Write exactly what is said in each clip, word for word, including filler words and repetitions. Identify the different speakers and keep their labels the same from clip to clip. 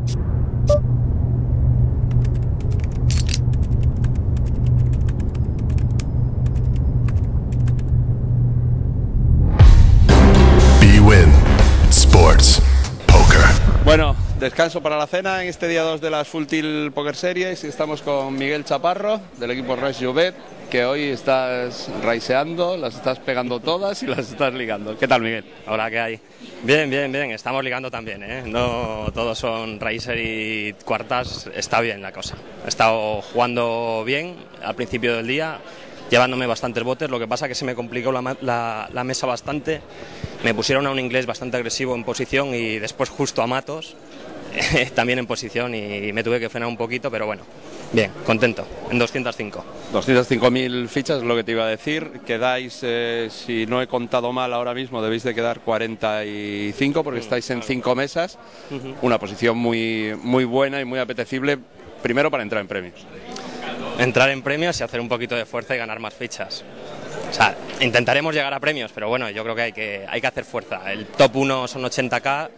Speaker 1: Bwin Sports Poker.
Speaker 2: Bueno, descanso para la cena en este día dos de las Full Tilt Poker Series y estamos con Miguel Chaparro del equipo Race Jouvet, que hoy estás raiseando, las estás pegando todas y las estás ligando. ¿Qué tal, Miguel?
Speaker 3: Hola, ¿qué hay? Bien, bien, bien, estamos ligando también, ¿eh? No todos son Racer y cuartas, está bien la cosa. He estado jugando bien al principio del día, llevándome bastantes botes, lo que pasa que se me complicó la, la, la mesa bastante. Me pusieron a un inglés bastante agresivo en posición y después justo a Matos, eh, también en posición, y me tuve que frenar un poquito, pero bueno, bien, contento, en doscientos cinco.
Speaker 2: doscientas cinco mil fichas es lo que te iba a decir. Quedáis, eh, si no he contado mal ahora mismo, debéis de quedar cuarenta y cinco porque estáis en cinco mesas. Una posición muy, muy buena y muy apetecible, primero para entrar en premios.
Speaker 3: Entrar en premios y hacer un poquito de fuerza y ganar más fichas. O sea, intentaremos llegar a premios, pero bueno, yo creo que hay que, hay que hacer fuerza. El top uno son ochenta k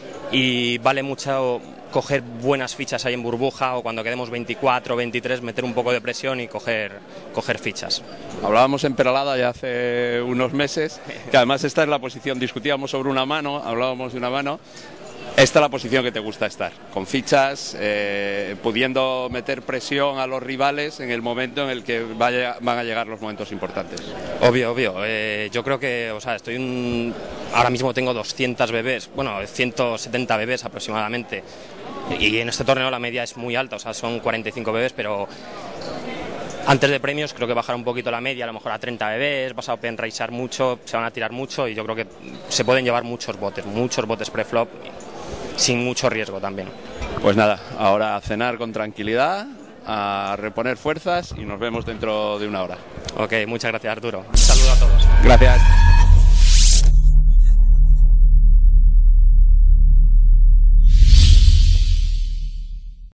Speaker 3: y vale mucho coger buenas fichas ahí en burbuja, o cuando quedemos veinticuatro, veintitrés, meter un poco de presión y coger, coger fichas.
Speaker 2: Hablábamos en Peralada ya hace unos meses, que además esta es la posición, discutíamos sobre una mano, hablábamos de una mano. Esta es la posición que te gusta estar, con fichas, eh, pudiendo meter presión a los rivales en el momento en el que vaya, van a llegar los momentos importantes.
Speaker 3: Obvio, obvio. Eh, yo creo que, o sea, estoy un, ahora mismo tengo doscientos bebés, bueno, ciento setenta bebés aproximadamente, y en este torneo la media es muy alta, o sea, son cuarenta y cinco bebés, pero antes de premios creo que bajará un poquito la media, a lo mejor a treinta bebés, vas a open racear mucho, se van a tirar mucho, y yo creo que se pueden llevar muchos botes, muchos botes preflop, sin mucho riesgo también.
Speaker 2: Pues nada, ahora a cenar con tranquilidad, a reponer fuerzas y nos vemos dentro de una hora.
Speaker 3: Ok, muchas gracias, Arturo. Un saludo a todos.
Speaker 2: Gracias.